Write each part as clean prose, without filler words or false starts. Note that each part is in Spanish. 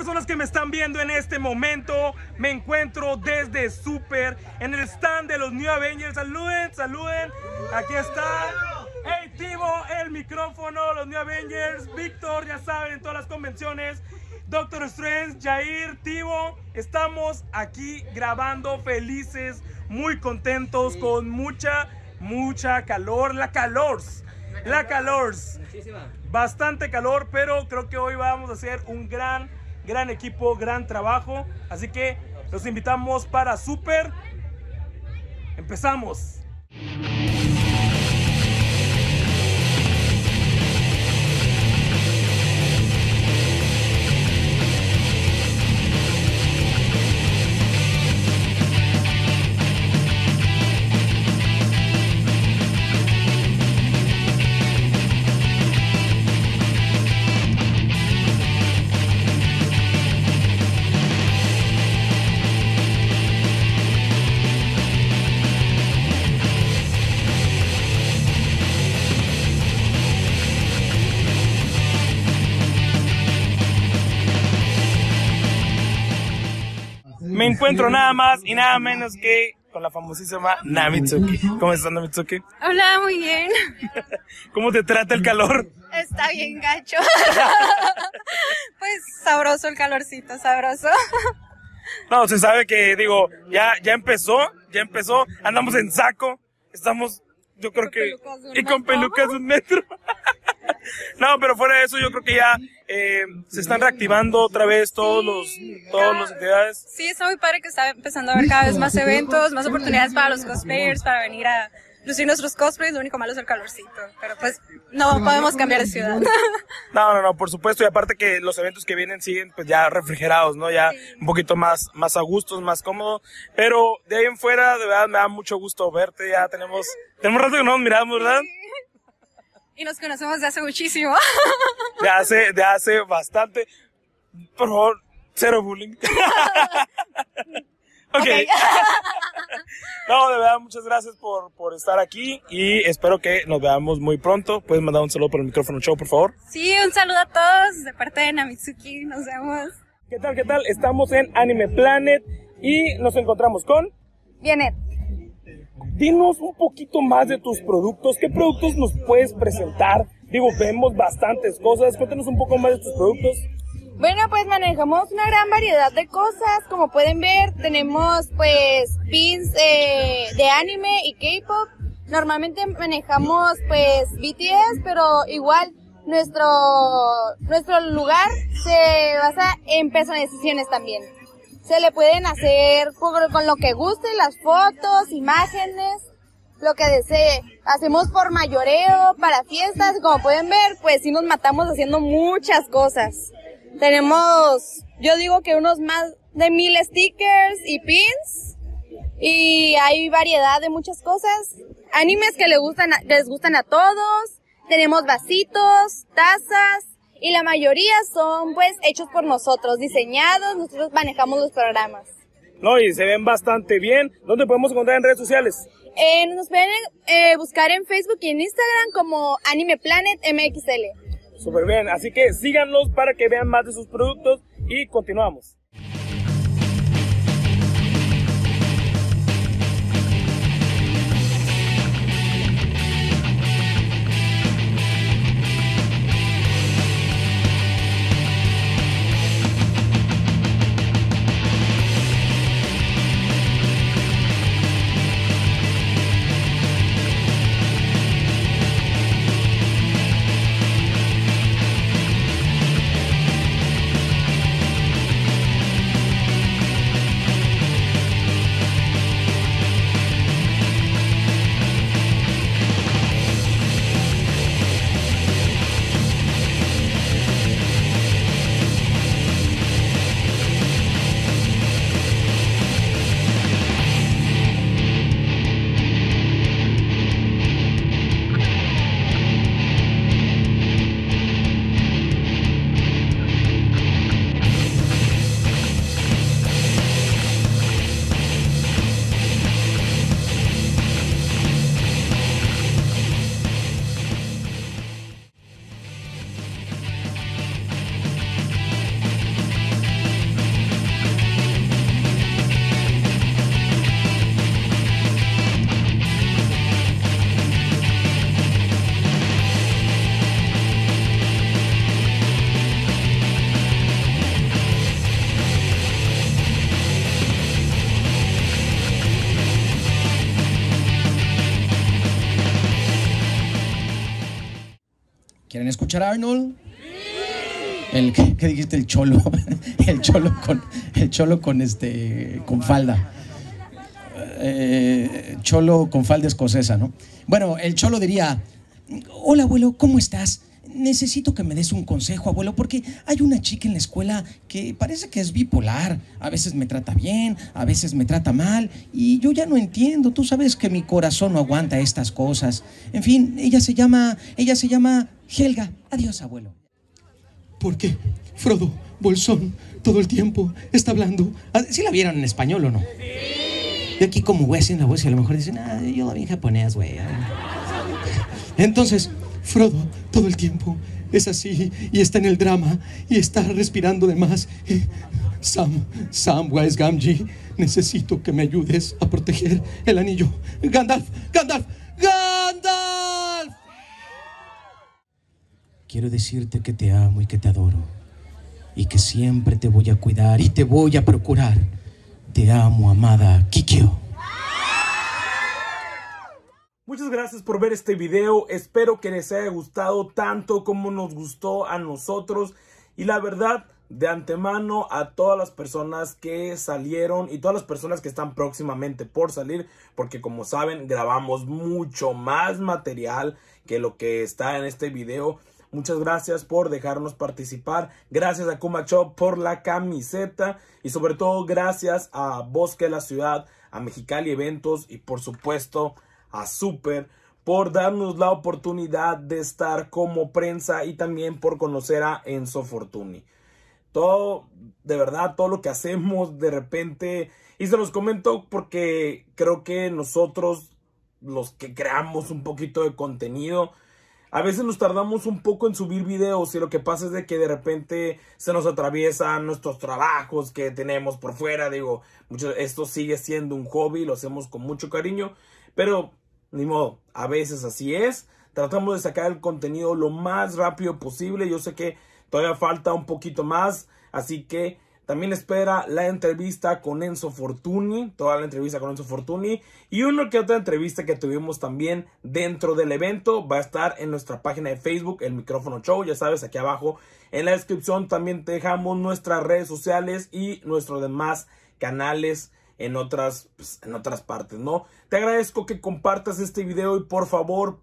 personas que me están viendo en este momento. Me encuentro desde Super en el stand de los New Avengers. Saluden, saluden. Aquí está. Hey, Tivo, el micrófono, los New Avengers. Víctor, ya saben, en todas las convenciones. Doctor Strange, Jair, Tivo. Estamos aquí grabando felices, muy contentos, con mucha calor. La calor. Bastante calor, pero creo que hoy vamos a hacer un gran equipo, gran trabajo. Así que los invitamos para Super. Empezamos. Me encuentro nada más y nada menos que con la famosísima Namitsuki. ¿Cómo estás, Namitsuki? Hola, muy bien. ¿Cómo te trata el calor? Está bien gacho. Pues sabroso el calorcito, sabroso. No, se sabe que, digo, ya empezó, andamos en saco, estamos, yo creo que... Y con pelucas de 1 metro. No, pero fuera de eso, yo creo que ya se están reactivando otra vez todos los entidades. Sí, está muy padre que está empezando a haber cada vez más eventos, más oportunidades para los cosplayers, para venir a lucir nuestros cosplays. Lo único malo es el calorcito, pero pues no podemos cambiar de ciudad. No, por supuesto, y aparte que los eventos que vienen siguen pues ya refrigerados, ¿no? Ya sí. Un poquito más a gustos, más cómodo, pero de ahí en fuera, de verdad, me da mucho gusto verte. Ya tenemos rato que no nos miramos, ¿verdad? Sí. Y nos conocemos de hace muchísimo. De hace bastante. Por favor, cero bullying. Okay. No, de verdad, muchas gracias por estar aquí y espero que nos veamos muy pronto. ¿Puedes mandar un saludo por el micrófono show, por favor? Sí, un saludo a todos de parte de Namitsuki. Nos vemos. ¿Qué tal? Estamos en Anime Planet y nos encontramos con... Vienet. Dinos un poquito más de tus productos. ¿Qué productos nos puedes presentar? Digo, vemos bastantes cosas. Cuéntanos un poco más de tus productos. Bueno, pues manejamos una gran variedad de cosas. Como pueden ver, tenemos pues pins de anime y K-pop. Normalmente manejamos pues BTS, pero igual nuestro lugar se basa en personalizaciones también. Se le pueden hacer con lo que guste, las fotos, imágenes, lo que desee. Hacemos por mayoreo, para fiestas, como pueden ver, pues sí nos matamos haciendo muchas cosas. Tenemos, yo digo que unos más de 1000 stickers y pins, y hay variedad de muchas cosas. Animes que les gustan a todos, tenemos vasitos, tazas, y la mayoría son pues hechos por nosotros, diseñados, nosotros manejamos los programas. No, y se ven bastante bien. ¿Dónde podemos encontrar en redes sociales? Nos pueden buscar en Facebook y en Instagram como Anime Planet MXL. Súper bien, así que síganlos para que vean más de sus productos y continuamos. ¿Quieren escuchar a Arnold? ¿Qué dijiste? El cholo. El cholo con falda. Cholo con falda escocesa, ¿no? Bueno, el cholo diría: hola, abuelo, ¿cómo estás? Necesito que me des un consejo, abuelo, porque hay una chica en la escuela que parece que es bipolar. A veces me trata bien, a veces me trata mal, y yo ya no entiendo. Tú sabes que mi corazón no aguanta estas cosas. En fin, ella se llama Helga. Adiós, abuelo. ¿Por qué Frodo Bolsón todo el tiempo está hablando? ¿Sí la vieron en español o no? Yo aquí como voy haciendo la voz y a lo mejor dicen: yo la vi en japonés, güey. Entonces, Frodo todo el tiempo es así y está en el drama y está respirando de más. Samwise Gamgee, necesito que me ayudes a proteger el anillo. Gandalf. Quiero decirte que te amo y que te adoro y que siempre te voy a cuidar y te voy a procurar. Te amo, amada Kikyo. Muchas gracias por ver este video, espero que les haya gustado tanto como nos gustó a nosotros, y la verdad, de antemano a todas las personas que salieron y todas las personas que están próximamente por salir, porque como saben grabamos mucho más material que lo que está en este video. Muchas gracias por dejarnos participar, gracias a Kuma Shop por la camiseta y sobre todo gracias a Bosque de la Ciudad, a Mexicali Eventos y por supuesto a Super por darnos la oportunidad de estar como prensa y también por conocer a Enzo Fortuny. Todo, de verdad, todo lo que hacemos de repente, y se los comento porque creo que nosotros, los que creamos un poquito de contenido, a veces nos tardamos un poco en subir videos y lo que pasa es de que de repente se nos atraviesan nuestros trabajos que tenemos por fuera. Digo, esto sigue siendo un hobby, lo hacemos con mucho cariño, pero ni modo, a veces así es. Tratamos de sacar el contenido lo más rápido posible. Yo sé que todavía falta un poquito más, así que también espera la entrevista con Enzo Fortuny, toda la entrevista con Enzo Fortuny y una que otra entrevista que tuvimos también dentro del evento. Va a estar en nuestra página de Facebook, El Micrófono Show, ya sabes, aquí abajo en la descripción también te dejamos nuestras redes sociales y nuestros demás canales en otras partes, ¿no? Te agradezco que compartas este video y por favor,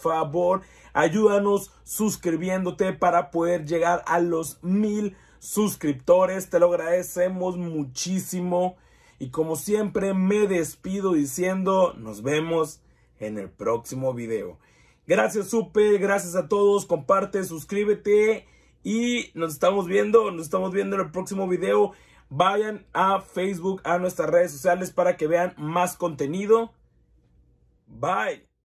ayúdanos suscribiéndote para poder llegar a los 1000 suscriptores. Te lo agradecemos muchísimo y como siempre me despido diciendo nos vemos en el próximo video. Gracias Super, gracias a todos, comparte, suscríbete y nos estamos viendo en el próximo video. Vayan a Facebook, a nuestras redes sociales para que vean más contenido. Bye.